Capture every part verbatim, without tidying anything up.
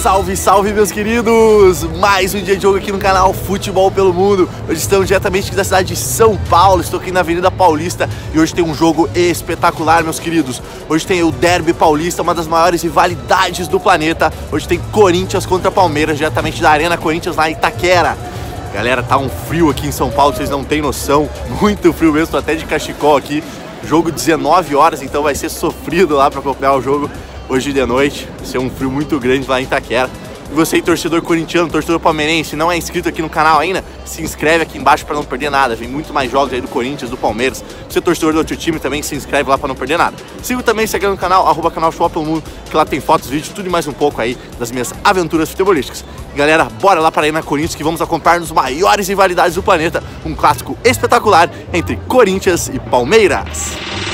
Salve, salve, meus queridos! Mais um dia de jogo aqui no canal Futebol pelo Mundo. Hoje estamos diretamente aqui da cidade de São Paulo. Estou aqui na Avenida Paulista e hoje tem um jogo espetacular, meus queridos. Hoje tem o Derby Paulista, uma das maiores rivalidades do planeta. Hoje tem Corinthians contra Palmeiras, diretamente da Arena Corinthians lá em Itaquera. Galera, tá um frio aqui em São Paulo, vocês não têm noção. Muito frio mesmo, tô até de cachecol aqui. Jogo dezenove horas, então vai ser sofrido lá para acompanhar o jogo hoje de noite. Vai ser um frio muito grande lá em Itaquera. E você, torcedor corintiano, torcedor palmeirense, não é inscrito aqui no canal ainda, se inscreve aqui embaixo para não perder nada. Vem muito mais jogos aí do Corinthians, do Palmeiras. Você, torcedor do outro time, também se inscreve lá para não perder nada. Siga também o Instagram no canal, arroba canal Futebol pelo Mundo, que lá tem fotos, vídeos, tudo e mais um pouco aí das minhas aventuras futebolísticas. E galera, bora lá para a Arena Corinthians que vamos acompanhar nos maiores rivalidades do planeta. Um clássico espetacular entre Corinthians e Palmeiras.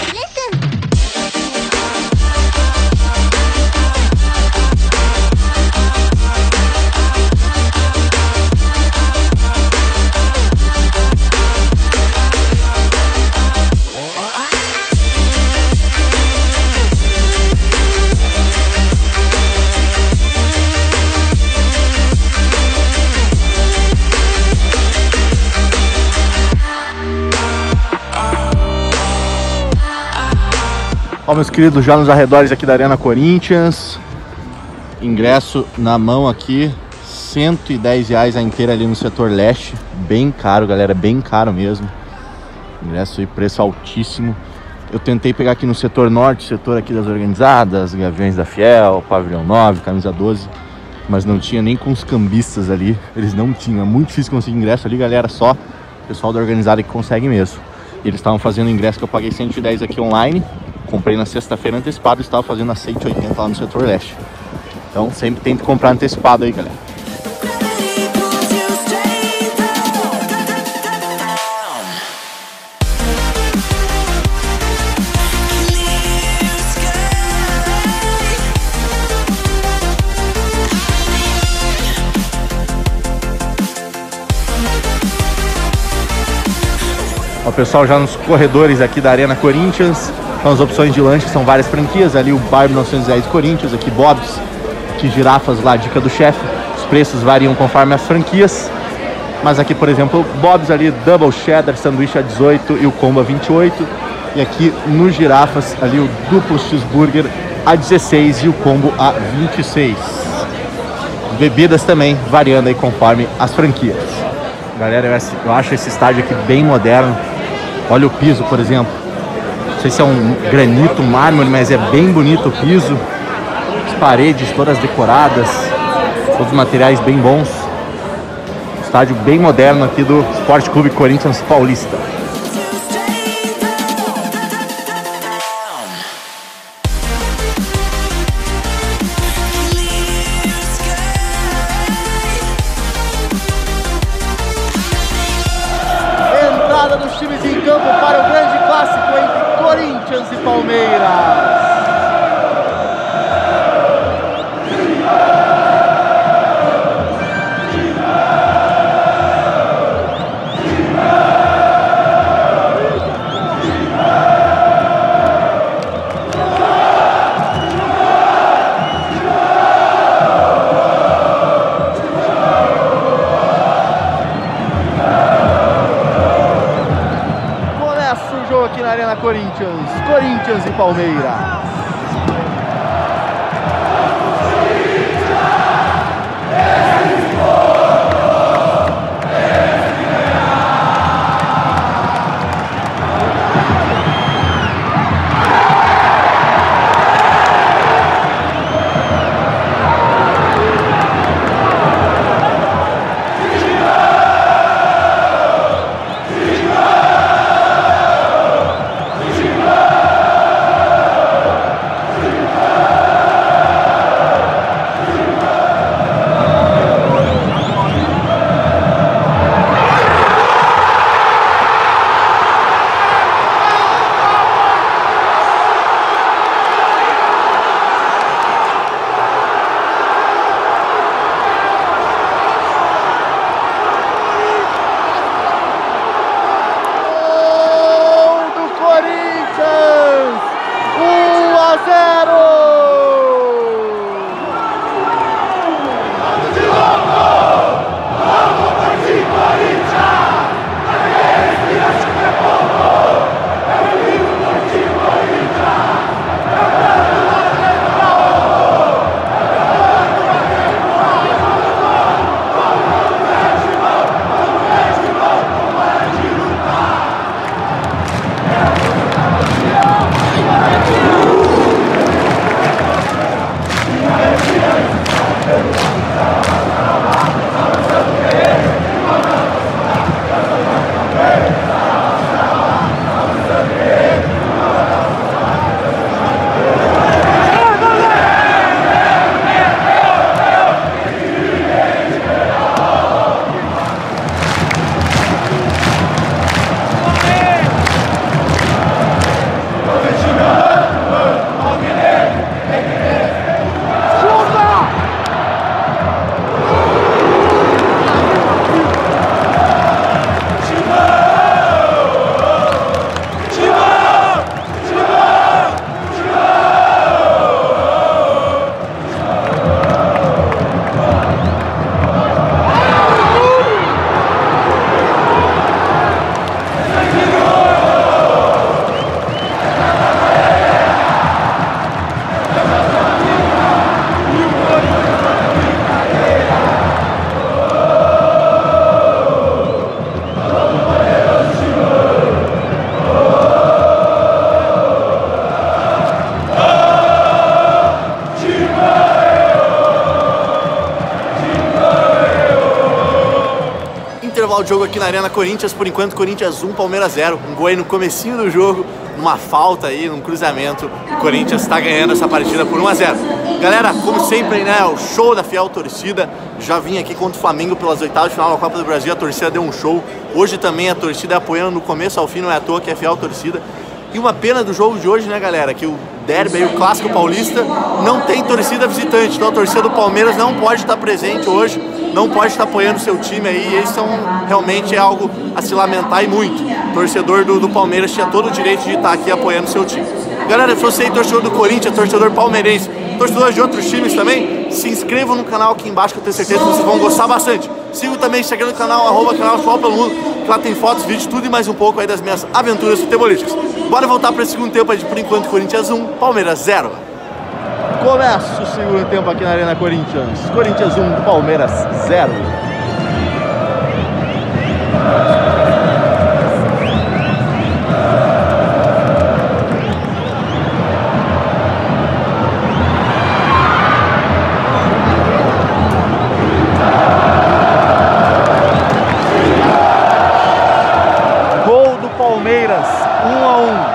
Ó, meus queridos, já nos arredores aqui da Arena Corinthians. Ingresso na mão aqui, cento e dez reais a inteira ali no setor leste. Bem caro, galera, bem caro mesmo. Ingresso aí, preço altíssimo. Eu tentei pegar aqui no setor norte, setor aqui das organizadas, Gaviões da Fiel, Pavilhão nove, Camisa doze. Mas não tinha nem com os cambistas ali, eles não tinham. É muito difícil conseguir ingresso ali, galera, só o pessoal da organizada que consegue mesmo. E eles estavam fazendo ingresso que eu paguei cento e dez aqui online. Comprei na sexta-feira antecipado e estava fazendo a cento e oitenta lá no setor leste. Então sempre tem que comprar antecipado aí, galera. Ó, pessoal, já nos corredores aqui da Arena Corinthians. São as opções de lanche, são várias franquias. Ali o Bar mil novecentos e dez Corinthians, aqui Bob's, aqui Girafas lá, Dica do Chefe. Os preços variam conforme as franquias. Mas aqui, por exemplo, Bob's ali, Double Cheddar, sanduíche a dezoito e o combo a vinte e oito. E aqui no Girafas, ali o Duplo Cheeseburger a dezesseis e o combo a vinte e seis. Bebidas também variando aí conforme as franquias. Galera, eu acho esse estádio aqui bem moderno. Olha o piso, por exemplo. Não sei se é um granito, um mármore, mas é bem bonito o piso. As paredes todas decoradas, todos os materiais bem bons. Estádio bem moderno aqui do Esporte Clube Corinthians Paulista. Entrada dos times em campo para o grande clássico entre Corinthians e Palmeiras. Aqui na Arena Corinthians, Corinthians e Palmeiras. final do jogo aqui na Arena Corinthians. Por enquanto, Corinthians um, Palmeiras zero. Um gol aí no comecinho do jogo, numa falta aí, num cruzamento. O Corinthians está ganhando essa partida por um a zero. Galera, como sempre, né, o show da fiel torcida. Já vim aqui contra o Flamengo pelas oitavas de final da Copa do Brasil. A torcida deu um show. Hoje também a torcida apoiando no começo ao fim, não é à toa que é fiel torcida. E uma pena do jogo de hoje, né, galera, que o derby aí, o clássico paulista, não tem torcida visitante. Então a torcida do Palmeiras não pode estar presente hoje, não pode estar apoiando o seu time aí. E isso é um, realmente é algo a se lamentar e muito. O torcedor do, do Palmeiras tinha todo o direito de estar aqui apoiando o seu time. Galera, se você é torcedor do Corinthians, torcedor palmeirense, torcedor de outros times também, se inscrevam no canal aqui embaixo que eu tenho certeza que vocês vão gostar bastante. Sigam também o Instagram do canal, arroba canal Futebol pelo Mundo, que lá tem fotos, vídeos, tudo e mais um pouco aí das minhas aventuras futebolísticas. Bora voltar para esse segundo tempo aí de, por enquanto, Corinthians um, Palmeiras zero. Começa o segundo tempo aqui na Arena Corinthians. Corinthians um, Palmeiras zero. Gol do Palmeiras, um a um.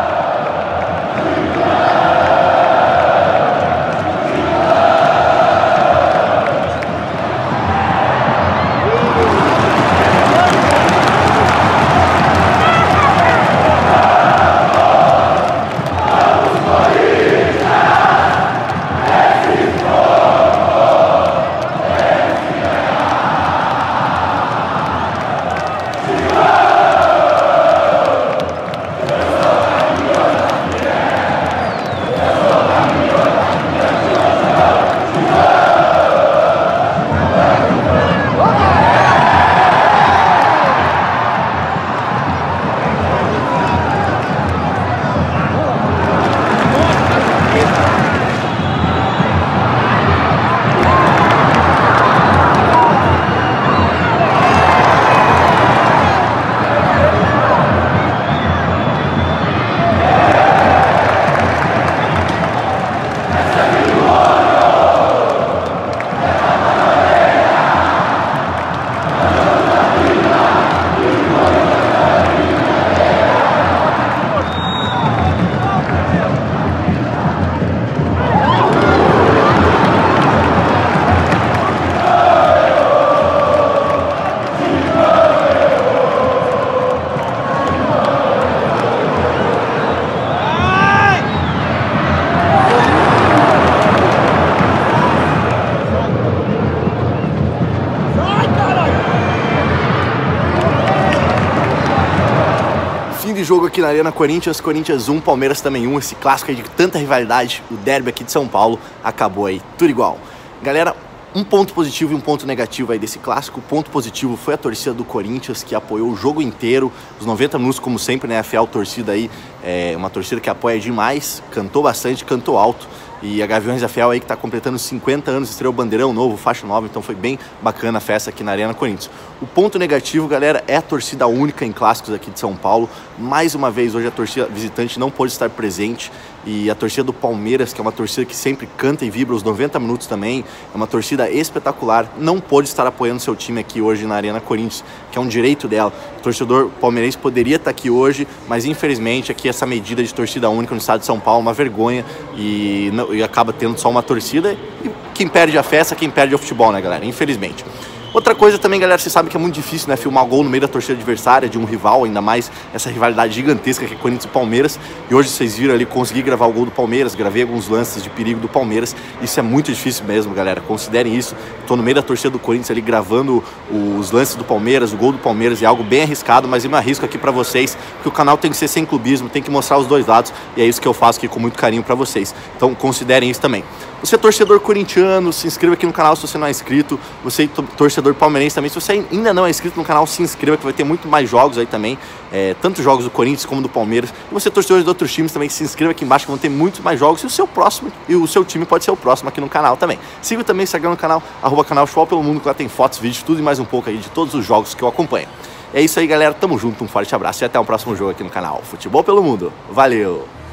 De jogo aqui na Arena Corinthians, Corinthians um, Palmeiras também um, esse clássico aí de tanta rivalidade, o derby aqui de São Paulo, acabou aí, tudo igual. Galera, um ponto positivo e um ponto negativo aí desse clássico. O ponto positivo foi a torcida do Corinthians, que apoiou o jogo inteiro, os noventa minutos, como sempre, né, a fiel torcida aí, é uma torcida que apoia demais, cantou bastante, cantou alto. E a Gaviões da Fiel aí que tá completando cinquenta anos, estreou bandeirão novo, faixa nova, então foi bem bacana a festa aqui na Arena Corinthians. O ponto negativo, galera, é a torcida única em clássicos aqui de São Paulo. Mais uma vez, hoje a torcida visitante não pôde estar presente. E a torcida do Palmeiras, que é uma torcida que sempre canta e vibra os noventa minutos também, é uma torcida espetacular, não pôde estar apoiando seu time aqui hoje na Arena Corinthians, que é um direito dela. O torcedor palmeirense poderia estar aqui hoje, mas infelizmente aqui essa medida de torcida única no estado de São Paulo é uma vergonha e, não, e acaba tendo só uma torcida. E quem perde a festa, quem perde é o futebol, né, galera? Infelizmente. Outra coisa também, galera, vocês sabem que é muito difícil, né, filmar gol no meio da torcida adversária, de um rival, ainda mais essa rivalidade gigantesca que é Corinthians e Palmeiras. E hoje vocês viram ali, consegui gravar o gol do Palmeiras, gravei alguns lances de perigo do Palmeiras. Isso é muito difícil mesmo, galera, considerem isso. Tô no meio da torcida do Corinthians ali, gravando os lances do Palmeiras, o gol do Palmeiras, é algo bem arriscado, mas eu me arrisco aqui pra vocês, porque o canal tem que ser sem clubismo, tem que mostrar os dois lados, e é isso que eu faço aqui com muito carinho pra vocês. Então considerem isso também. Você é torcedor corintiano, se inscreva aqui no canal se você não é inscrito. Você é torcedor palmeirense também, se você ainda não é inscrito no canal, se inscreva que vai ter muito mais jogos aí também, é, tanto jogos do Corinthians como do Palmeiras. E você é torcedor de outros times também, se inscreva aqui embaixo que vão ter muito mais jogos, e o seu próximo, e o seu time pode ser o próximo aqui no canal também. Siga também o Instagram no canal, arroba canal Futebol pelo Mundo, que lá tem fotos, vídeos, tudo e mais um pouco aí de todos os jogos que eu acompanho. É isso aí, galera, tamo junto, um forte abraço e até o próximo jogo aqui no canal Futebol pelo Mundo. Valeu!